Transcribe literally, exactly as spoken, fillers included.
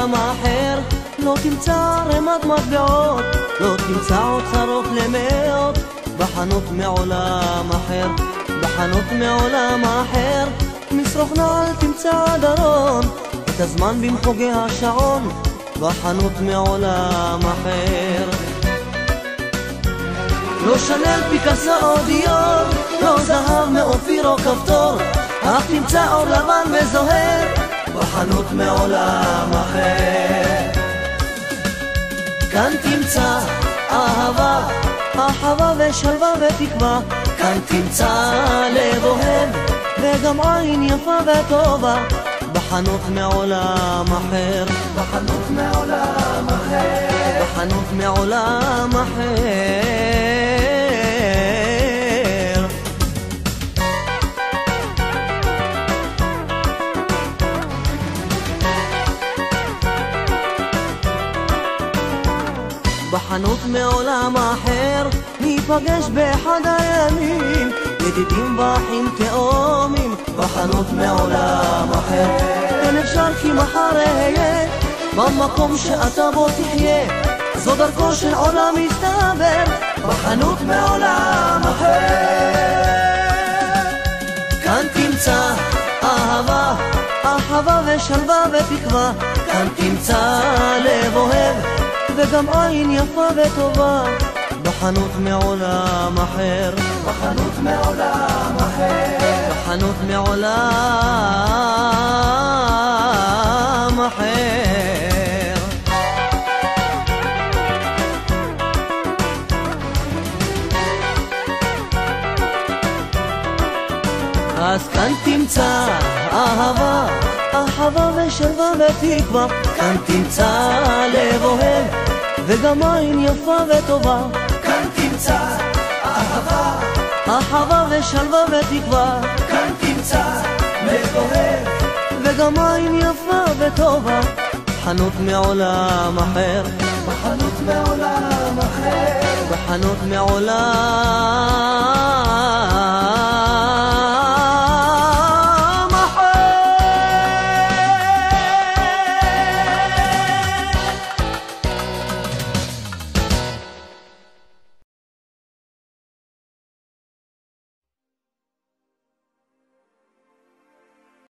מעולם אחר. לא תמצא רמת מטבעות, לא תמצא אוצרות למאות בחנות מעולם אחר, בחנות מעולם אחר. משרוך נעל תמצא עד ארון, את הזמן במחוגי השעון בחנות מעולם אחר. לא שנל פיקאסו או דיור, לא זהב מאופיר או כפתור, אך תמצא אור לבן וזוהר בחנות מעולם אחר. כאן תמצא אהבה, אהבה ושלווה ותקווה, כאן תמצא לב אוהב וגם עין יפה וטובה בחנות מעולם אחר, בחנות מעולם אחר, בחנות מעולם אחר. בחנות מעולם אחר ניפגש באחד הימים, ידידים ואחים תאומים בחנות מעולם אחר. אין אפשר כי מחר אהיה במקום שאתה בו תחיה, זו דרכו של עולם מסתבר בחנות מעולם אחר. כאן תמצא אהבה, אהבה ושלווה ותקווה, כאן תמצא לב אוהב וגם עין יפה וטובה בחנות מעולם אחר, בחנות מעולם אחר, בחנות מעולם אחר. אז כאן תמצא אהבה, אהבה ושלווה ותקווה, כאן תמצא לב אוהב וגם עין יפה וטובה, כאן תמצא אהבה, אהבה ושלווה ותקווה, כאן תמצא לב אוהב וגם עין יפה וטובה בחנות מעולם אחר, בחנות מעולם אחר, בחנות מעולם